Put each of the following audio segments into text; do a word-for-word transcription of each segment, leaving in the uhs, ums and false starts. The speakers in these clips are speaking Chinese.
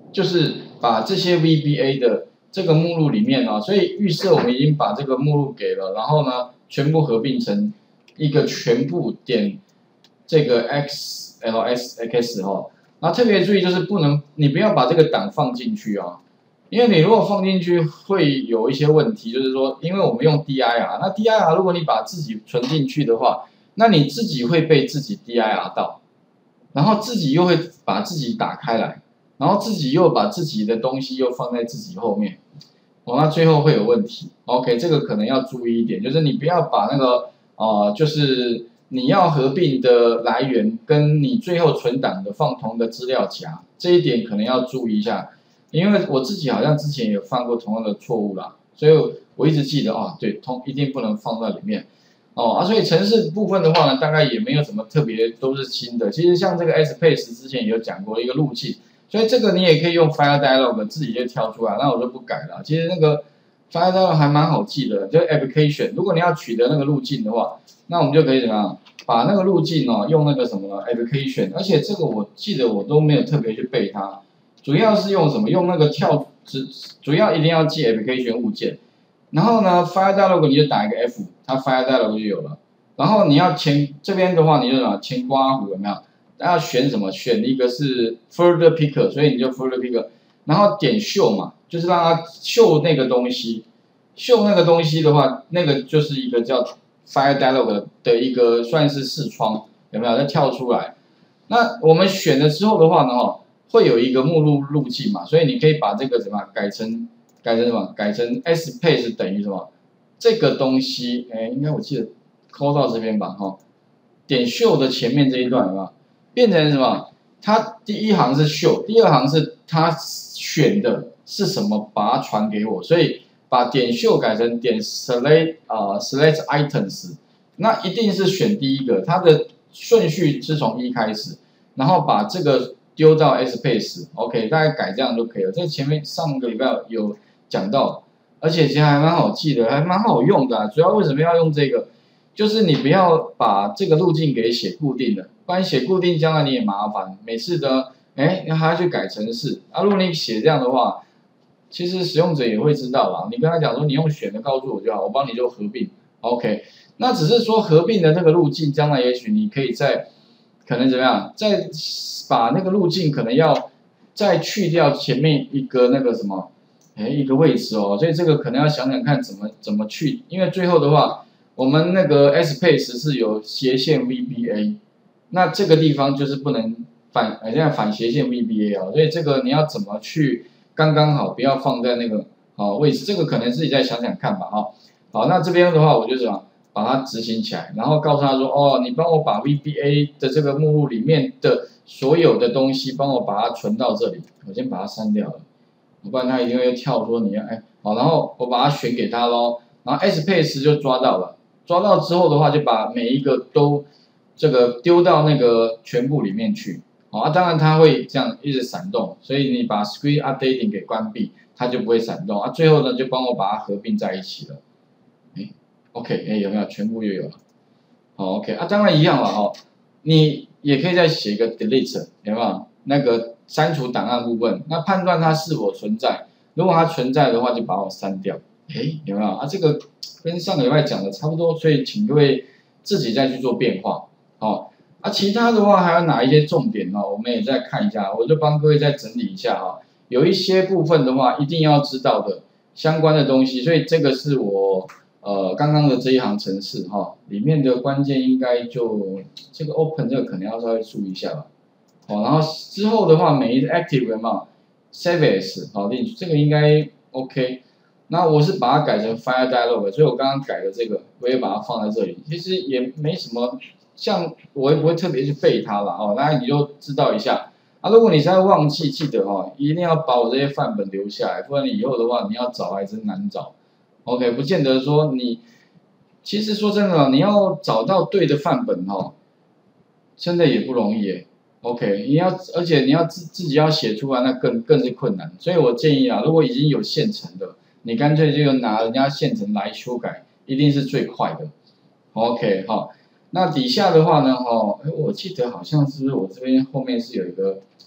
就是把这些 V B A 的这个目录里面啊，所以预设我们已经把这个目录给了，然后呢，全部合并成一个全部点这个 X L S X 哈，那特别注意就是不能，你不要把这个档放进去啊，因为你如果放进去会有一些问题，就是说，因为我们用 D I R， 那 D I R 如果你把自己存进去的话，那你自己会被自己 D I R 到，然后自己又会把自己打开来。然后自己又把自己的东西又放在自己后面，哦，那最后会有问题。OK， 这个可能要注意一点，就是你不要把那个呃，就是你要合并的来源跟你最后存档的放同一个资料夹，这一点可能要注意一下，因为我自己好像之前有犯过同样的错误啦，所以我一直记得哦，对，通一定不能放在里面。哦啊，所以程式部分的话呢，大概也没有什么特别，都是新的。其实像这个 S-Pace 之前也有讲过一个路径。所以这个你也可以用 File Dialog 自己就跳出来，那我就不改了。其实那个 File Dialog 还蛮好记的，就是 Application。如果你要取得那个路径的话，那我们就可以怎么样？把那个路径哦，用那个什么呢 Application。而且这个我记得我都没有特别去背它，主要是用什么？用那个跳，主主要一定要记 Application 物件。然后呢 File Dialog 你就打一个 F， 它 File Dialog 就有了。然后你要前这边的话，你就什么前刮弧有没有？要选什么？选一个是 Further Picker， 所以你就 Further Picker， 然后点 Show 嘛，就是让它秀那个东西。秀那个东西的话，那个就是一个叫 File Dialog 的一个算是视窗，有没有？再跳出来。那我们选了之后的话呢，哦，会有一个目录路径嘛，所以你可以把这个什么改成改成什么？改成 S-Pace 等于什么？这个东西，哎，应该我记得抠到这边吧，哈、哦，点 Show 的前面这一段有没有？变成什么？它第一行是秀，第二行是它选的是什么，把它传给我，所以把点秀改成点 select 啊、呃、select items， 那一定是选第一个，它的顺序是从一开始，然后把这个丢到 S-Pace，OK， 大概改这样就可以了。这前面上个礼拜有讲到，而且其实还蛮好记的，还蛮好用的、啊。主要为什么要用这个？就是你不要把这个路径给写固定的，不然写固定将来你也麻烦，每次的哎还要去改程式啊。如果你写这样的话，其实使用者也会知道啦。你跟他讲说你用选的告诉我就好，我帮你就合并 ，OK。那只是说合并的这个路径，将来也许你可以再可能怎么样，再把那个路径可能要再去掉前面一个那个什么，哎一个位置哦，所以这个可能要想想看怎么怎么去，因为最后的话。我们那个 S-Pace 是有斜线 V B A， 那这个地方就是不能反，呃，这样反斜线 V B A 啊，所以这个你要怎么去刚刚好，不要放在那个好位置，这个可能自己再想想看吧，哈。好，那这边的话，我就想把它执行起来，然后告诉他说，哦，你帮我把 V B A 的这个目录里面的所有的东西，帮我把它存到这里，我先把它删掉了，不然它一定会跳说你要，哎，好，然后我把它选给他喽，然后 S-Pace 就抓到了。抓到之后的话，就把每一个都这个丢到那个全部里面去，啊，当然它会这样一直闪动，所以你把 Screen Updating 给关闭，它就不会闪动啊。最后呢，就帮我把它合并在一起了，哎 ，OK， 哎，有没有全部又有了？好 ，OK 啊，当然一样了哈，你也可以再写一个 Delete， 有没有？那个删除档案部分，那判断它是否存在，如果它存在的话，就把我删掉，哎，有没有啊？这个。跟上个礼拜讲的差不多，所以请各位自己再去做变化，哦，啊，其他的话还有哪一些重点呢？我们也再看一下，我就帮各位再整理一下哈。有一些部分的话，一定要知道的相关的东西，所以这个是我呃刚刚的这一行程式哈，里面的关键应该就这个 open 这个可能要稍微注意一下吧，哦，然后之后的话，每一个 active 嘛 ，save as 好，这个应该 OK。那我是把它改成 File Dialog， 所以我刚刚改的这个，我也把它放在这里。其实也没什么，像我也不会特别去背它了哦，那你就知道一下啊。如果你再忘记，记得哦，一定要把我这些范本留下来，不然你以后的话，你要找还真难找。OK， 不见得说你，其实说真的，你要找到对的范本哦，真的也不容易耶。OK， 你要，而且你要自自己要写出来，那更更是困难。所以我建议啊，如果已经有现成的。你干脆就拿人家现成来修改，一定是最快的。OK， 好，那底下的话呢，哈，哎，我记得好像是不是我这边后面是有一个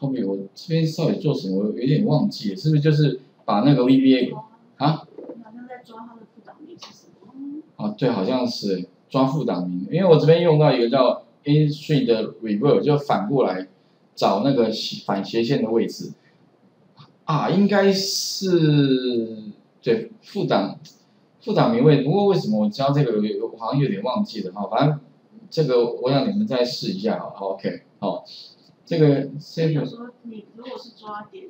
copy 我这边到底做什么？我有点忘记了，是不是就是把那个 V B A 啊？ 你好像在抓它的副档名是什么？ 啊，对，好像是抓副档名，因为我这边用到一个叫 in-string 的 reverse， 就反过来找那个反斜线的位置。啊，应该是对副档副档名位，不过为什么我教这个我好像有点忘记了哈，反正这个我想你们再试一下好 ，OK， 好，这个所以有时候你如果是抓点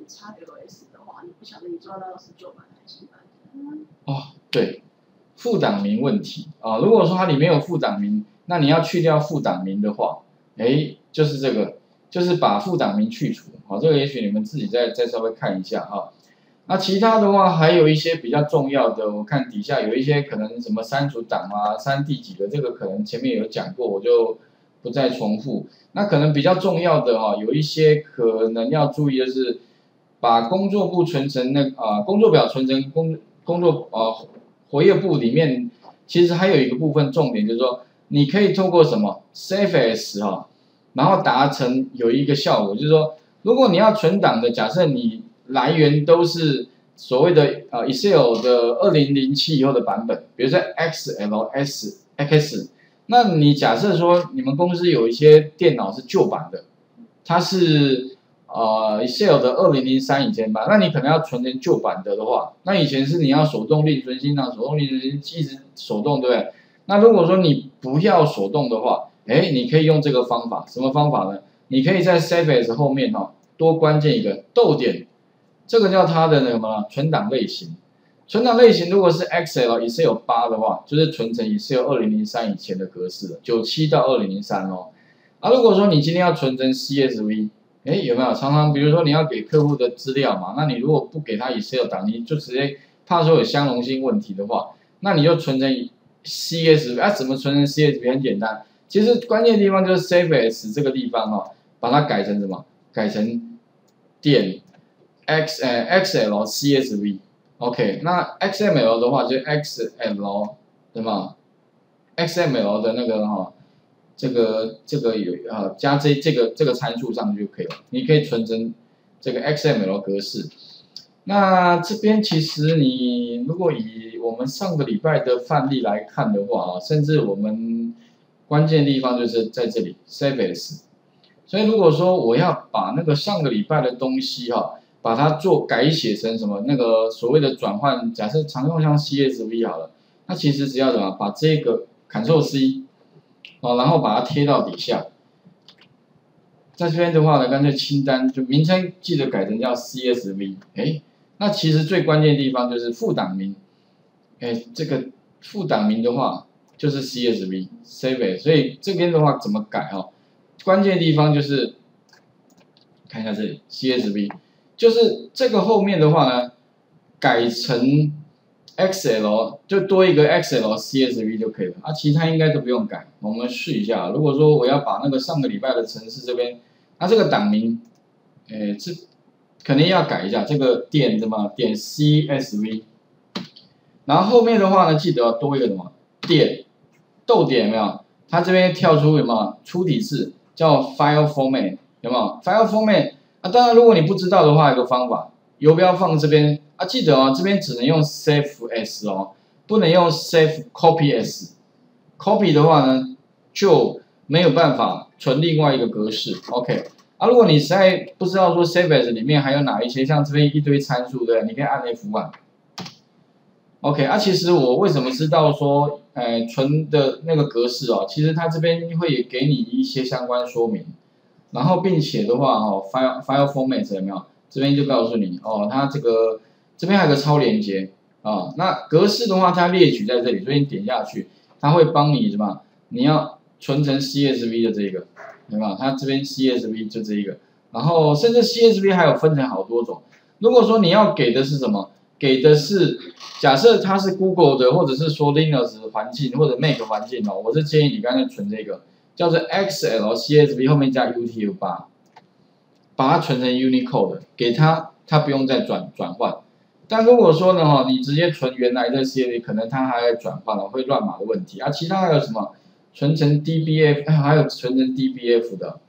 X L S 的话，你不晓得你抓到是旧版还是新版的。 哦，对，副档名问题啊，如果说它里面有副档名，那你要去掉副档名的话，哎，就是这个。就是把副档名去除，好，这个也许你们自己再再稍微看一下哈。那其他的话还有一些比较重要的，我看底下有一些可能什么删除档啊、删第几个，这个可能前面有讲过，我就不再重复。那可能比较重要的哈，有一些可能要注意的是，把工作簿存成那啊、呃、工作表存成工工作啊、呃、活页簿里面，其实还有一个部分重点就是说，你可以透过什么 Save As 哈。然后达成有一个效果，就是说，如果你要存档的，假设你来源都是所谓的呃 Excel 的二零零七以后的版本，比如说 X L S X， 那你假设说你们公司有一些电脑是旧版的，它是呃 Excel 的二零零三以前版，那你可能要存成旧版的的话，那以前是你要手动另存新档，手动另存新一直手动，对不对？那如果说你不要手动的话，哎，你可以用这个方法，什么方法呢？你可以在 Save As 后面哈、哦，多关键一个逗点，这个叫它的那个什么存档类型。存档类型如果是 Excel Excel 八的话，就是存成 Excel 二零零三以前的格式了，九七到二零零三哦。啊，如果说你今天要存成 C S V， 哎，有没有？常常比如说你要给客户的资料嘛，那你如果不给他 Excel 档，你就直接怕说有相容性问题的话，那你就存成 C S V。啊，怎么存成 C S V？ 很简单。其实关键地方就是 Save As 这个地方哦，把它改成什么？改成点 x 呃 X L C S V。OK， 那 X M L 的话就 X L 对吗 ？X M L 的那个哈、哦，这个这个有呃加这这个这个参数上去就可以了。你可以存成这个 X M L 格式。那这边其实你如果以我们上个礼拜的范例来看的话啊，甚至我们关键地方就是在这里 Save As， 所以如果说我要把那个上个礼拜的东西哈、啊，把它做改写成什么那个所谓的转换，假设常用像 C S V 好了，那其实只要什么把这个 Ctrl C， 哦，然后把它贴到底下，在这边的话呢，干脆清单就名称记得改成叫 C S V， 哎，那其实最关键的地方就是副档名，哎，这个副档名的话。就是 C S V Save As， 所以这边的话怎么改哦？关键地方就是看一下这里 C S V， 就是这个后面的话呢，改成 X L 就多一个 X L C S V 就可以了啊，其他应该都不用改。我们试一下，如果说我要把那个上个礼拜的程式这边，那这个档名，诶，这肯定要改一下，这个点什么点 C S V， 然后后面的话呢，记得要多一个什么点。逗点有没有？它这边跳出什么出体字叫 File Format 有没有 ？File Format 啊，当然如果你不知道的话，有个方法，游标放这边啊，记得哦，这边只能用 Save As 哦，不能用 Save Copy As。Copy 的话呢，就没有办法存另外一个格式。OK， 啊，如果你实在不知道说 Save As 里面还有哪一些，像这边一堆参数，对，你可以按 F 一。OK， 啊，其实我为什么知道说，呃，存的那个格式哦，其实它这边会给你一些相关说明，然后并且的话哦 ，file file format 有没有？这边就告诉你哦，它这个这边还有个超连接啊、哦，那格式的话它列举在这里，所以你点下去，它会帮你什么？你要存成 C S V 的这个，对吧？它这边 C S V 就这一个，然后甚至 C S V 还有分成好多种。如果说你要给的是什么？给的是假设它是 Google 的，或者是说 Linux 环境或者 Mac 环境哦，我是建议你刚才存这个叫做 X L C S V 后面加 U T F 八， 把它存成 Unicode， 给它它不用再转转换。但如果说呢哈，你直接存原来的 C S V， 可能它还要转换了，会乱码的问题啊。其他还有什么存成 D B F， 还有存成 D B F 的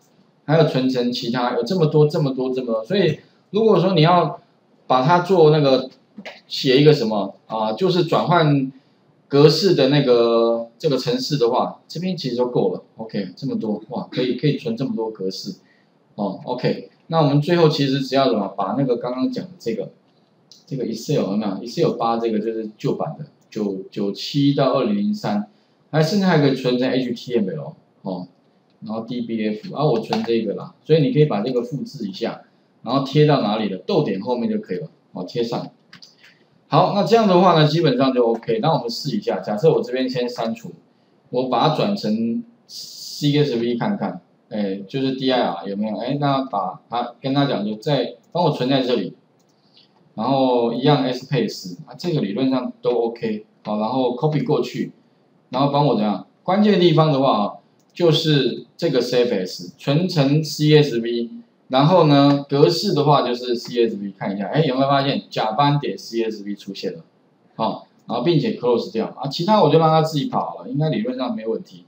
还有存成其他，有这么多这么多这么多，所以如果说你要把它做那个写一个什么啊，就是转换格式的那个这个程式的话，这边其实就够了。OK， 这么多哇，可以可以存这么多格式哦。OK， 那我们最后其实只要什么，把那个刚刚讲的这个这个 Excel 有没有 ？Excel 八这个就是旧版的，九九七到二零零三，还甚至还可以存成 H T M L 哦，然后 D B F， 啊我存这个啦，所以你可以把这个复制一下，然后贴到哪里的逗点后面就可以了，哦贴上。好，那这样的话呢，基本上就 OK。那我们试一下，假设我这边先删除，我把它转成 C S V 看看，哎，就是 D I R 有没有？哎，那把它跟他讲，就在帮我存在这里，然后一样 space 啊，这个理论上都 OK。好，然后 copy 过去，然后帮我怎样？关键的地方的话啊，就是这个 save as 存成 C S V。然后呢，格式的话就是 C S V， 看一下，哎，有没有发现甲班点 C S V 出现了？好、哦，然后并且 close 掉啊，其他我就让它自己跑了，应该理论上没有问题。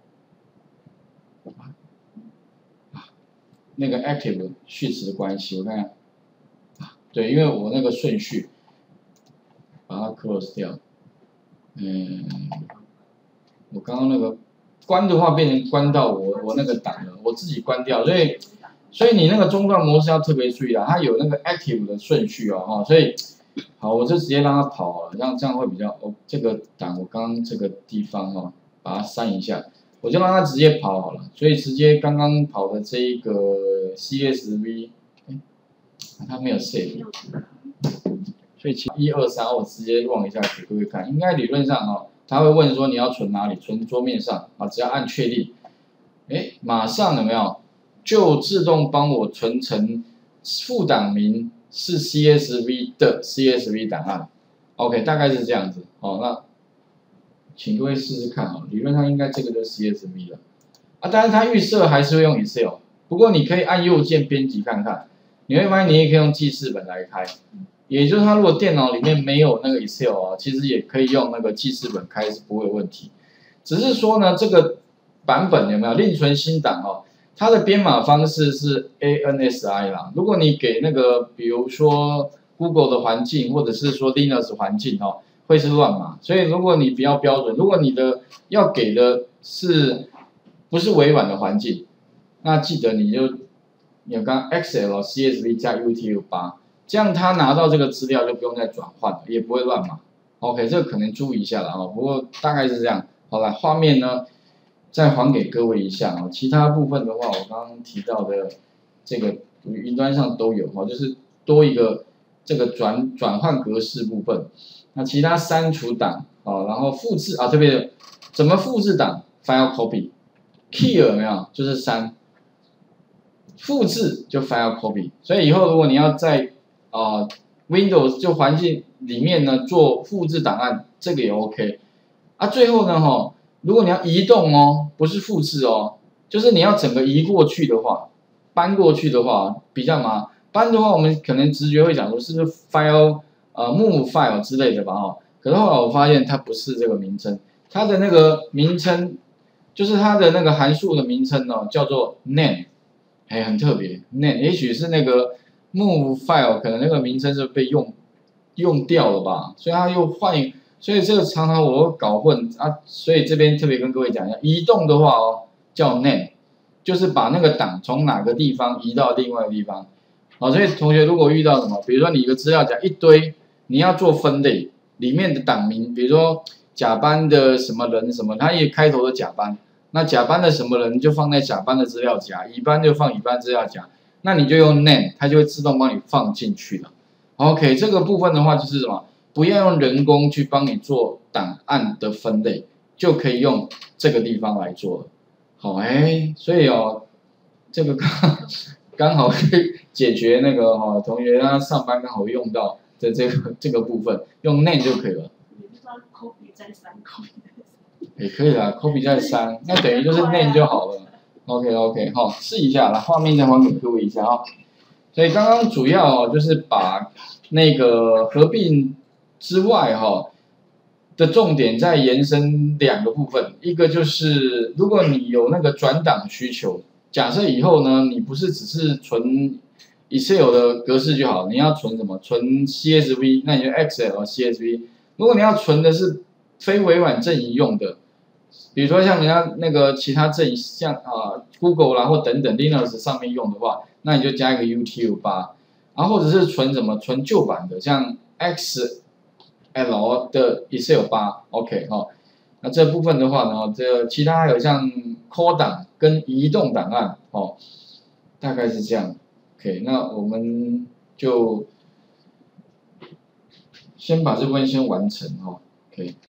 啊，那个 active 序词的关系，我看看，啊，对，因为我那个顺序把它 close 掉，嗯，我刚刚那个关的话变成关到我我那个档了，我自己关掉，所以。所以你那个中断模式要特别注意啊，它有那个 active 的顺序哦，哈，所以好，我就直接让它跑好了，这样这样会比较哦。这个档我刚刚这个地方哦，把它删一下，我就让它直接跑好了。所以直接刚刚跑的这一个 C S V， 哎，它没有 save， 所以其一二三我直接望一下给各位看，应该理论上哦，它会问说你要存哪里，存桌面上啊，只要按确定，哎，马上有没有？就自动帮我存成副档名是 C S V 的 C S V 档案 ，OK， 大概是这样子。哦，那请各位试试看啊，理论上应该这个就是 C S V 了啊。当然它预设还是会用 Excel， 不过你可以按右键编辑看看，你会发现你也可以用记事本来开，也就是它如果电脑里面没有那个 Excel 啊，其实也可以用那个记事本开是不会有问题。只是说呢，这个版本有没有另存新档哦？它的编码方式是 A N S I 啦，如果你给那个比如说 Google 的环境或者是说 Linux 环境哦，会是乱码，所以如果你比较标准，如果你的要给的是不是微软的环境，那记得你就有刚 Excel C S V 加 U T F 八，这样他拿到这个资料就不用再转换了，也不会乱码。OK， 这个可能注意一下了哦，不过大概是这样。好了，画面呢？再还给各位一下啊，其他部分的话，我刚刚提到的这个云端上都有哈，就是多一个这个转转换格式部分。那其他删除档啊，然后复制啊，这边怎么复制档 ？File copy，key 有没有？就是删，复制就 file copy。所以以后如果你要在啊、呃、Windows 就环境里面呢做复制档案，这个也 OK。啊，最后呢哈。如果你要移动哦，不是复制哦，就是你要整个移过去的话，搬过去的话比较麻烦。搬的话，我们可能直觉会讲说是不是 file 呃 move file 之类的吧哈。可是后来我发现它不是这个名称，它的那个名称就是它的那个函数的名称呢叫做 name， 哎很特别 name， 也许是那个 move file 可能那个名称是被用用掉了吧，所以它又换一。所以这个常常我会搞混啊，所以这边特别跟各位讲一下，移动的话哦叫 name， 就是把那个档从哪个地方移到另外一个地方。好，所以同学如果遇到什么，比如说你一个资料夹一堆，你要做分类，里面的档名，比如说甲班的什么人什么，它也开头的甲班，那甲班的什么人就放在甲班的资料夹，乙班就放乙班资料夹，那你就用 name， 它就会自动帮你放进去了。OK， 这个部分的话就是什么？不要用人工去帮你做档案的分类，就可以用这个地方来做了。好，哎，所以哦，这个刚刚好可以解决那个哈、哦、同学他上班刚好用到的这个这个部分，用 name 就可以了。 你不知道 copy 再删 copy 也可以啦 ，copy 再删，那等于就是 name 就好了。OK OK， 好，试一下啦，画面再还给各位一下哈。所以刚刚主要哦就是把那个合并。之外哈、哦、的重点再延伸两个部分，一个就是如果你有那个转档需求， 假设以后呢，你不是只是存 Excel 的格式就好，你要存什么？存 C S V， 那你就 Excel C S V。如果你要存的是非微软阵营用的，比如说像人家那个其他阵营，像啊 Google 啦或等等 Linux 上面用的话，那你就加一个 U T F 八，然后或者是存什么？存旧版的，像 X L 的 Excel 八 ，OK 哈、哦。那这部分的话呢，这其他还有像 Core 档跟移动档案哦，大概是这样。OK， 那我们就先把这部分先完成哦。OK。